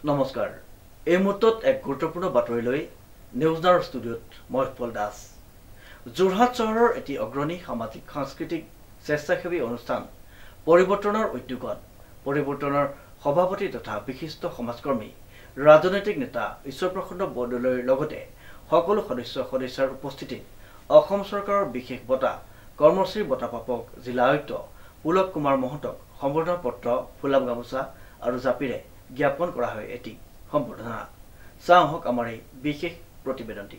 নমস্কাৰ এই মুহূৰ্তত এক গুৰুত্বপূৰ্ণ বাতৰি লৈ নিউজনাৰ ষ্টুডিঅ'ত মই পল দাস যোৰহাট চহৰৰ এটি অগ্ৰণী সামাজিক সাংস্কৃতিক স্বেচ্ছাসেৱী অনুষ্ঠান পৰিৱৰ্তনৰ উদ্যোগত পৰিৱৰ্তনৰ সভাপতি তথা বিশিষ্ট সমাজকৰ্মী ৰাজনৈতিক নেতা ঈশ্বৰপ্ৰসন্ন বৰদলৈৰ লগতে সকলো সদস্যৰ উপস্থিতিত অসম চৰকাৰৰ বিশেষ বঁটা কৰ্মশ্ৰী বঁটা প্ৰাপক জিলা আয়ুক্ত পুলক কুমাৰ মহন্তক সম্বৰ্ধনা পত্ৰ ফুলাম গামোচা আৰু জাপিৰে জ্ঞাপন কৰা হয় এটি সম্বৰ্ধনা চাওক আমাৰ এই বিশেষ প্ৰতিবেদনটি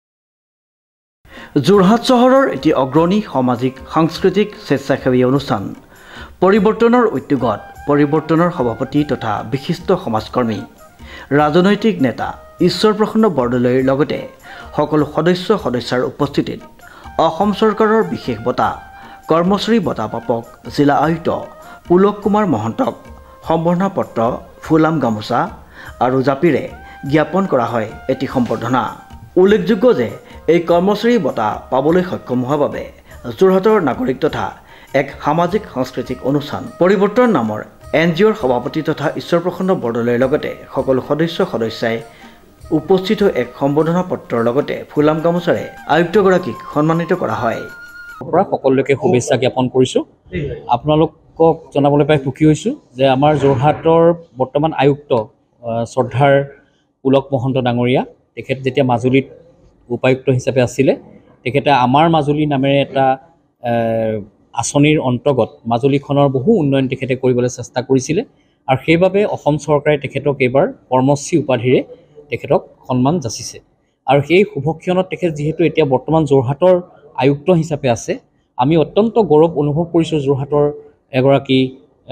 যোৰহাট চহৰৰ এটি অগ্ৰণী সামাজিক সাংস্কৃতিক স্বেচ্ছাসেৱী অনুষ্ঠান পৰিৱৰ্তনৰ উদ্যোগত পৰিৱৰ্তনৰ সভাপতি তথা বিশিষ্ট সমাজকৰ্মী ৰাজনৈতিক নেতা ঈশ্বৰপ্ৰসন্ন বৰদলৈৰ লগতে সকলো সদস্যৰ উপস্থিতিত অসম চৰকাৰৰ বিশেষ বঁটা কৰ্মশ্ৰী বঁটা প্ৰাপক জিলা আয়ুক্ত পুলক কুমাৰ মহন্তক সম্বৰ্ধনা পত্ৰ ফুলাম গামোচা আৰু জাপিৰে জ্ঞাপন কৰা হয় এটি সম্বৰ্ধনা উল্লেখযোগ্য যে এই কৰ্মশ্ৰী বঁটা পাবলৈ সক্ষম হোৱাৰ বাবে যোৰহাটৰ নাগৰিক তথা এক সামাজিক সাংস্কৃতিক অনুষ্ঠান পৰিৱৰ্তন নামৰ NGOৰ সভাপতি তথা ঈশ্বৰপ্ৰসন্ন বৰদলৈৰ লগতে সকলো সদস্যই উপস্থিত এক সম্বৰ্ধনা পত্ৰৰ লগতে ফুলাম গামোচাৰে আয়ুক্তগৰাকীক সন্মানিত কৰা হয় সকলোকে শুভেচ্ছা জ্ঞাপন কৰিছোঁ আপোনালোকক জনাবলৈ পাই সুখী হৈছোঁ যে আমাৰ যোৰহাটৰ বৰ্তমান আয়ুক্ত শ্ৰদ্ধাৰ পুলক মহন্ত ডাঙৰীয়া তেখেত যেতিয়া মাজুলীত উপায়ুক্ত হিচাপে আছিলে তেখেতে আমাৰ মাজুলী নামেৰে এটা আঁচনিৰ অন্তৰ্গত মাজুলীখনৰ বহু উন্নয়ন তেখেতে কৰিবলৈ চেষ্টা কৰিছিলে আৰু সেইবাবে অসম চৰকাৰে তেখেতক এইবাৰ কৰ্মশ্ৰী উপাধিৰে তেখেতক সন্মান যাচিছে আৰু সেই শুভক্ষণত তেখেত যিহেতু এতিয়া বৰ্তমান যোৰহাটৰ আয়ুক্ত হিচাপে আছে আমি অত্যন্ত গৌৰৱ অনুভৱ কৰিছোঁ যোৰহাটৰ এগৰাকী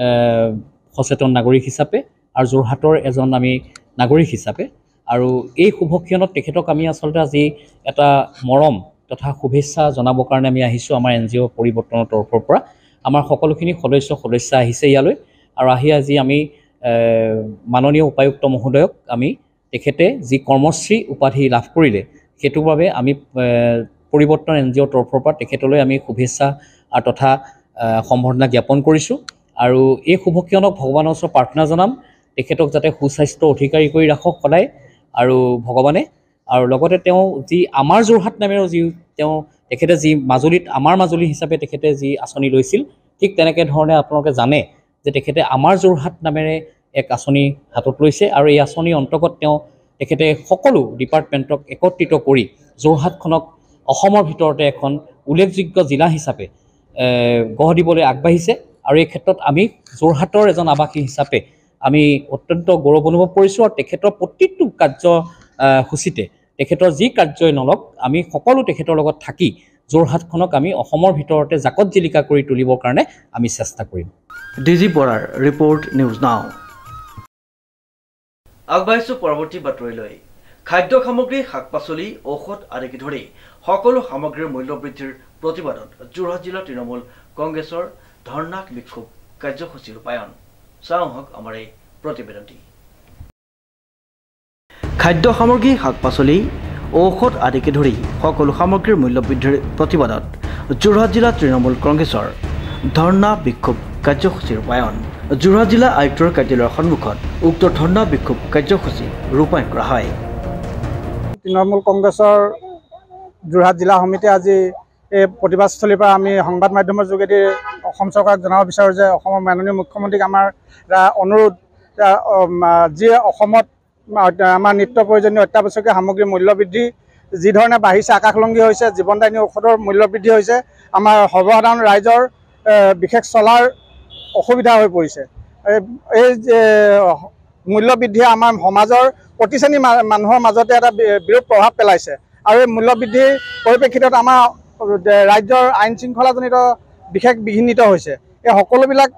সচেতন নাগৰিক হিচাপে আৰু যোৰহাটৰ এজন আমি নাগৰিক হিচাপে আৰু এই শুভক্ষণত তেখেতক আমি আচলতে আজি এটা মৰম তথা শুভেচ্ছা জনাবৰ কাৰণে আমি আহিছোঁ আমাৰ NGO পৰিৱৰ্তনৰ তৰফৰ পৰা আমাৰ সকলোখিনি সদস্য আহিছে ইয়ালৈ আৰু আজি আমি মাননীয় উপায়ুক্ত মহোদয়ক আমি তেখেতে যি কৰ্মশ্ৰী উপাধি লাভ কৰিলে সেইটোৰ বাবে আমি পৰিৱৰ্তন NGOৰ তৰফৰ পৰা তেখেতলৈ আমি শুভেচ্ছা তথা সম্বৰ্ধনা জ্ঞাপন কৰিছোঁ আৰু এই শুভক্ষণক ভগৱানৰ ওচৰত প্ৰাৰ্থনা জনাম তেখেতক যাতে সুস্বাস্থ্য অধিকাৰী কৰি ৰাখক সদায় আৰু ভগৱানে আৰু লগতে তেওঁ যি আমাৰ যোৰহাট নামেৰেও যি তেখেতে যি মাজুলীত আমাৰ মাজুলী হিচাপে তেখেতে যি আঁচনি লৈছিল ঠিক তেনেকৈ ধৰণে আপোনালোকে জানে যে তেখেতে আমাৰ যোৰহাট নামেৰে এক আঁচনি হাতত লৈছে আৰু এই আঁচনিৰ অন্তৰ্গত তেখেতে সকলো ডিপাৰ্টমেণ্টক একত্ৰিত কৰি যোৰহাটখনক অসমৰ ভিতৰতে এখন উল্লেখযোগ্য জিলা হিচাপে গঢ় দিবলৈ আগবাঢ়িছে আৰু এই ক্ষেত্ৰত আমি যোৰহাটৰ এজন আৱাসী হিচাপে আমি অত্যন্ত গৌৰৱ অনুভৱ কৰিছোঁ আৰু তেখেতৰ প্ৰতিটো কাৰ্যসূচীতে তেখেতৰ যি কাৰ্যই নলওক আমি সকলো তেখেতৰ লগত থাকি যোৰহাটখনক আমি অসমৰ ভিতৰতে জাকত জিলিকা কৰি তুলিবৰ কাৰণে আমি চেষ্টা কৰিম DG বৰাৰ ৰিপৰ্ট নিউজ নাও আগবাঢ়িছোঁ পৰৱৰ্তী বাতৰিলৈ খাদ্য সামগ্ৰী শাক পাচলি ঔষধ আদিকে ধৰি সকলো সামগ্ৰীৰ মূল্য বৃদ্ধিৰ প্ৰতিবাদত যোৰহাট জিলা তৃণমূল কংগ্ৰেছৰ ধৰ্ণা বিক্ষোভ কাৰ্যসূচী ৰূপায়ণ চাওক আমাৰ এই প্ৰতিবেদনটি খাদ্য সামগ্ৰী শাক পাচলি ঔষধ আদিকে ধৰি সকলো সামগ্ৰীৰ মূল্য বৃদ্ধিৰ প্ৰতিবাদত যোৰহাট জিলা তৃণমূল কংগ্ৰেছৰ ধৰ্ণা বিক্ষোভ কাৰ্যসূচী ৰূপায়ণ যোৰহাট জিলা আয়ুক্তৰ কাৰ্যালয়ৰ সন্মুখত উক্ত ধৰ্ণা বিক্ষোভ কাৰ্যসূচী ৰূপায়ণ কৰা হয় তৃণমূল কংগ্ৰেছৰ যোৰহাট জিলা সমিতিয়ে আজি এই প্ৰতিবাদস্থলীৰ পৰা আমি সংবাদ মাধ্যমৰ যোগেদি অসম চৰকাৰক জনাব বিচাৰোঁ যে অসমৰ মাননীয় মুখ্যমন্ত্ৰীক আমাৰ অনুৰোধ যি অসমত আমাৰ নিত্য প্ৰয়োজনীয় অত্যাৱশ্যকীয় সামগ্ৰীৰ মূল্য বৃদ্ধি যি ধৰণে বাঢ়িছে আকাশলংঘী হৈছে জীৱনদায়িনী ঔষধৰ মূল্য বৃদ্ধি হৈছে আমাৰ সৰ্বসাধাৰণ ৰাইজৰ বিশেষ চলাৰ অসুবিধা হৈ পৰিছে এই মূল্য বৃদ্ধিয়ে আমাৰ সমাজৰ প্ৰতি শ্ৰেণীৰ মানুহৰ মাজতে এটা বিৰূপ প্ৰভাৱ পেলাইছে আৰু এই মূল্য বৃদ্ধিৰ পৰিপ্ৰেক্ষিতত আমাৰ ৰাজ্যৰ আইন শৃংখলাজনিত বিশেষ বিঘ্নিত হৈছে এই সকলোবিলাক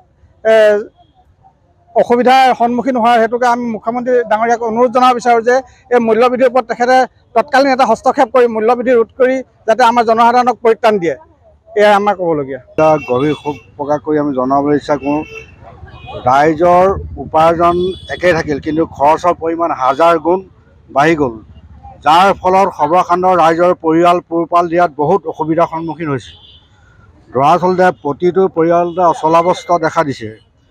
অসুবিধাৰ সন্মুখীন হোৱাৰ হেতুকে আমি মুখ্যমন্ত্ৰী ডাঙৰীয়াক অনুৰোধ জনাব বিচাৰোঁ যে এই মূল্য বৃদ্ধিৰ ওপৰত তেখেতে তৎকালীন এটা হস্তক্ষেপ কৰি মূল্য বৃদ্ধি ৰোধ কৰি যাতে আমাৰ জনসাধাৰণক পৰিত্ৰাণ দিয়ে এয়াই আমাৰ ক'বলগীয়া গভীৰ শোক প্ৰকাশ কৰি আমি জনাবলৈ ইচ্ছা কৰোঁ ৰাইজৰ উপাৰ্জন একেই থাকিল কিন্তু খৰচৰ পৰিমাণ হাজাৰ গুণ বাঢ়ি গ'ল যাৰ ফলত সৰ্বসাধাৰণ ৰাইজৰ পৰিয়াল পোহপাল দিয়াত বহুত অসুবিধাৰ সন্মুখীন হৈছে দৰাচলতে প্ৰতিটো পৰিয়ালতে অচলাৱস্থা দেখা দিছে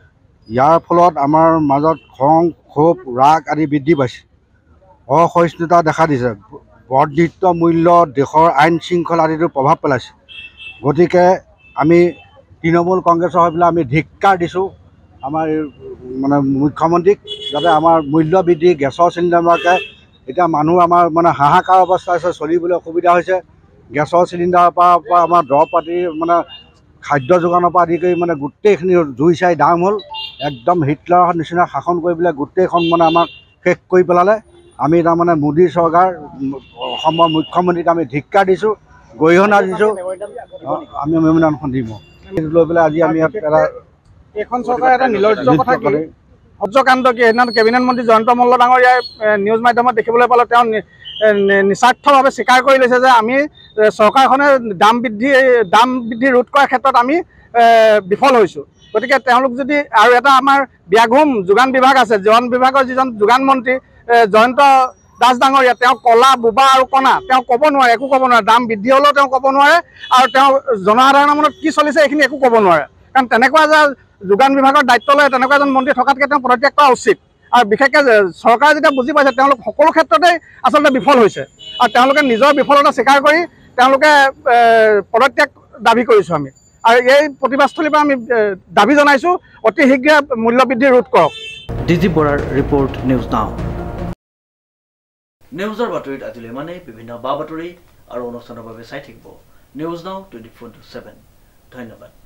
ইয়াৰ ফলত আমাৰ মাজত খং ক্ষোভ ৰাগ আদি বৃদ্ধি পাইছে অসহিষ্ণুতা দেখা দিছে বৰ্ধিত মূল্য দেশৰ আইন শৃংখলা আদিতো প্ৰভাৱ পেলাইছে গতিকে আমি তৃণমূল কংগ্ৰেছৰ হৈ পেলাই আমি ধিক্কাৰ দিছোঁ আমাৰ মানে মুখ্যমন্ত্ৰীক যাতে আমাৰ মূল্য বৃদ্ধি গেছৰ চিলিণ্ডাৰকে এতিয়া মানুহ আমাৰ মানে হাহাকাৰ অৱস্থা আছে চলিবলৈ অসুবিধা হৈছে গেছৰ চিলিণ্ডাৰৰ পৰা আমাৰ দৰৱ পাতি মানে খাদ্য যোগানৰ পৰা আদি কৰি মানে গোটেইখিনি জুই চাই দাম হ'ল একদম হিটলাৰৰ নিচিনা শাসন কৰি পেলাই গোটেইখন মানে আমাক শেষ কৰি পেলালে আমি তাৰমানে মোদী চৰকাৰ অসমৰ মুখ্যমন্ত্ৰীক আমি ধিক্কাৰ দিছোঁ গৰিহণা দিছোঁ আমি মেমোৰেণ্ডমখন দিম লৈ পেলাই আজি আমি এটা এইখন চৰকাৰে এটা নিৰ্লজ্জ কথা কি হৰ্যকান্ত কি সেইদিনা কেবিনেট মন্ত্ৰী জয়ন্ত মল্ল ডাঙৰীয়াই নিউজ মাধ্যমত দেখিবলৈ পালে তেওঁ নিস্বাৰ্থভাৱে স্বীকাৰ কৰি লৈছে যে আমি চৰকাৰখনে দাম বৃদ্ধি ৰোধ কৰাৰ ক্ষেত্ৰত আমি বিফল হৈছোঁ গতিকে তেওঁলোক যদি আৰু এটা আমাৰ ব্যাঘুম যোগান বিভাগ আছে যোগান বিভাগৰ যিজন যোগান মন্ত্ৰী জয়ন্ত দাস ডাঙৰীয়া তেওঁ কলা বোবা আৰু কণা তেওঁ ক'ব নোৱাৰে একো ক'ব নোৱাৰে দাম বৃদ্ধি হ'লেও তেওঁ ক'ব নোৱাৰে আৰু তেওঁ জনসাধাৰণৰ মনত কি চলিছে এইখিনি একো ক'ব নোৱাৰে কাৰণ তেনেকুৱা যে যোগান বিভাগৰ দায়িত্ব লয় তেনেকুৱা এজন মন্ত্ৰী থকাতকৈ তেওঁ পদত্যাগ কৰা উচিত আৰু বিশেষকৈ চৰকাৰে যেতিয়া বুজি পাইছে তেওঁলোক সকলো ক্ষেত্ৰতেই আচলতে বিফল হৈছে আৰু তেওঁলোকে নিজৰ বিফলতা স্বীকাৰ কৰি তেওঁলোকে পদত্যাগ দাবী কৰিছোঁ আমি আৰু এই প্ৰতিবাদস্থলীৰ পৰা আমি দাবী জনাইছোঁ অতি শীঘ্ৰে মূল্যবৃদ্ধি ৰোধ কৰক ডিজি বৰাৰ ৰিপৰ্ট নিউজ নাও নিউজৰ বাতৰিত আজিলৈ মানে বিভিন্ন বা বাতৰি আৰু অনুষ্ঠানৰ বাবে চাই থাকিব নিউজ নাও 24/7 ধন্যবাদ